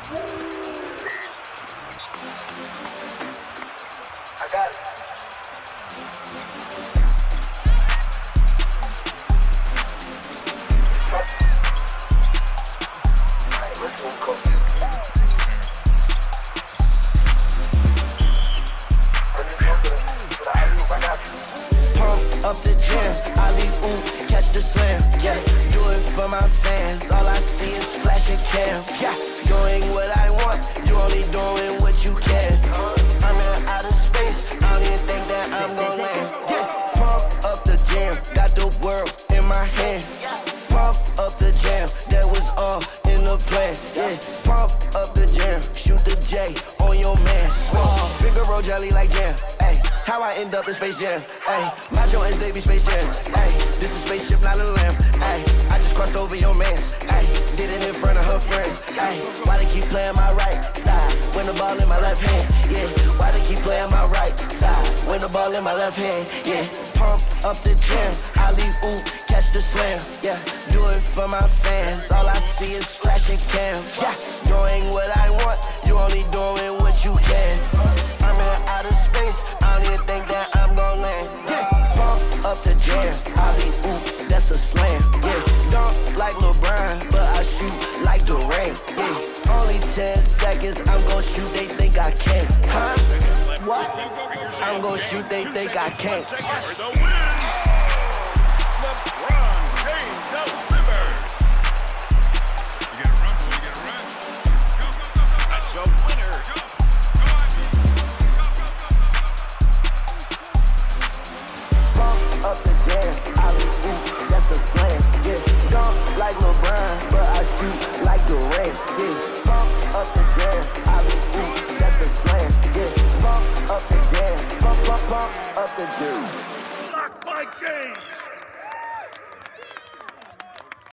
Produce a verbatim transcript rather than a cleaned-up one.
I got it. Alright, let's move closer. Pump up the gym, Ali oop, catch the slam, yeah. Do it for my fans, all I see is flashing cam, yeah. Doing what I want, you only doing what you can. I'm in outer space, I don't even think that I'm gon' land, yeah. Pump up the gym, got the world in my hand. Pump up the jam, that was all in the plan, yeah. Pump up the jam, shoot the J on your man. Swall, Figaro jelly like jam, ayy. How I end up in Space Jam, ayy. My joints, they be Space Jam, ayy. This is spaceship, not a lamb, ayy. I just crossed over your mans, ayy. Did it in front of her friends, ayy. Why they keep playing my right side when the ball in my left hand, yeah. Why they keep playing my right side when the ball in my left hand, yeah. Pump up the gym, Ali oop, catch the slam, yeah. Do it for my fans, all I see is flashing cam, yeah. Doing what I want, you only doing what you can. I'm in outer space, I don't even think that I'm gon' land, yeah. Pump up the jam, Ali oop, that's a slam, yeah. Dunk like LeBron, but I shoot like Durant, yeah. Only ten seconds, I'm gon' shoot, they think I can't, huh? What? I'm gon' shoot, they think I can't. Like LeBron, but I shoot like Durant, yeah. Pump up the jam, I be ooh, that's a slam, yeah. Pump up the jam, pump, pump, pump up the jam. Blocked by James.